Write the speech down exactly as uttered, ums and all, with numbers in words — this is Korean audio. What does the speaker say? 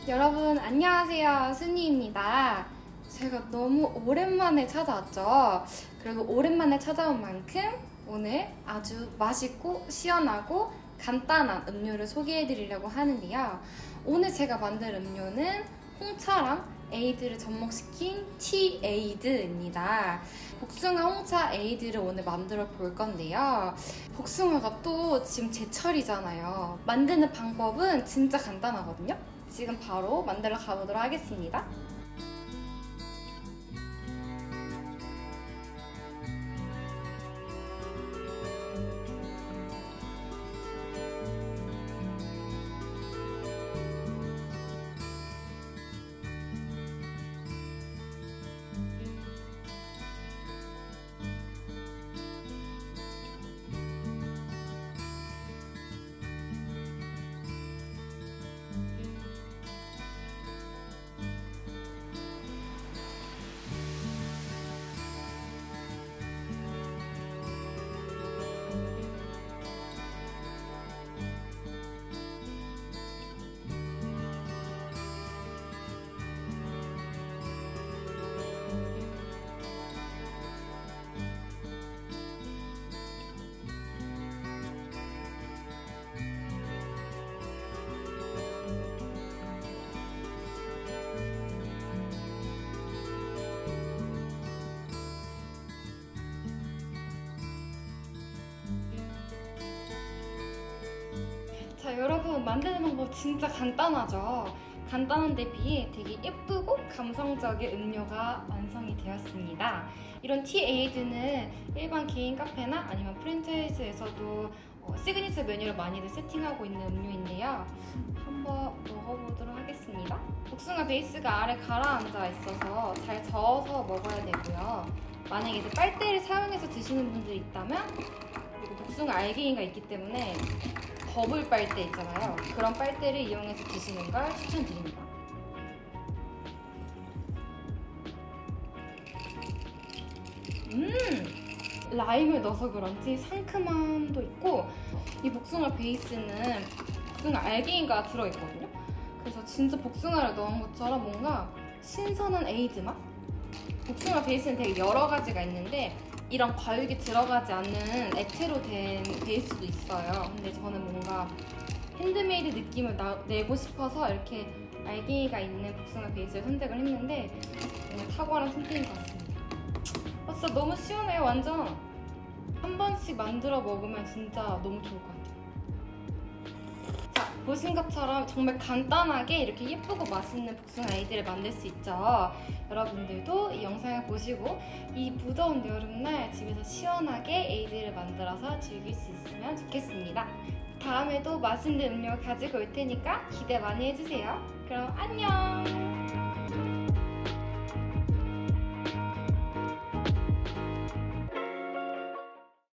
여러분 안녕하세요, 순이입니다. 제가 너무 오랜만에 찾아왔죠. 그리고 오랜만에 찾아온 만큼 오늘 아주 맛있고 시원하고 간단한 음료를 소개해 드리려고 하는데요. 오늘 제가 만들 음료는 홍차랑 에이드를 접목시킨 티 에이드입니다. 복숭아 홍차 에이드를 오늘 만들어 볼 건데요. 복숭아가 또 지금 제철이잖아요. 만드는 방법은 진짜 간단하거든요. 지금 바로 만들러 가보도록 하겠습니다. 자, 여러분, 만드는 방법 진짜 간단하죠? 간단한데 비해 되게 예쁘고 감성적인 음료가 완성이 되었습니다. 이런 티 에이드는 일반 개인 카페나 아니면 프랜차이즈에서도 어, 시그니처 메뉴로 많이들 세팅하고 있는 음료인데요. 한번 먹어보도록 하겠습니다. 복숭아 베이스가 아래 가라앉아 있어서 잘 저어서 먹어야 되고요. 만약에 이제 빨대를 사용해서 드시는 분들이 있다면, 그리고 복숭아 알갱이가 있기 때문에 버블 빨대 있잖아요. 그런 빨대를 이용해서 드시는 걸 추천드립니다. 음! 라임을 넣어서 그런지 상큼함도 있고, 이 복숭아 베이스는 복숭아 알갱이가 들어있거든요. 그래서 진짜 복숭아를 넣은 것처럼 뭔가 신선한 에이드 맛? 복숭아 베이스는 되게 여러 가지가 있는데 이런 과육이 들어가지 않는 액체로 된 베이스도 있어요. 근데 저는 뭔가 핸드메이드 느낌을 나, 내고 싶어서 이렇게 알갱이가 있는 복숭아 베이스를 선택을 했는데 정말 탁월한 선택인 것 같습니다. 아, 진짜 너무 시원해요, 완전. 한 번씩 만들어 먹으면 진짜 너무 좋을 것 같아요. 자, 보신 것처럼 정말 간단하게 이렇게 예쁘고 맛있는 복숭아 에이드를 만들 수 있죠. 여러분들도 이 영상을 보시고 이 무더운 여름날 집에서 시원하게 에이드를 만들어서 즐길 수 있으면 좋겠습니다. 다음에도 맛있는 음료 가지고 올 테니까 기대 많이 해주세요. 그럼 안녕!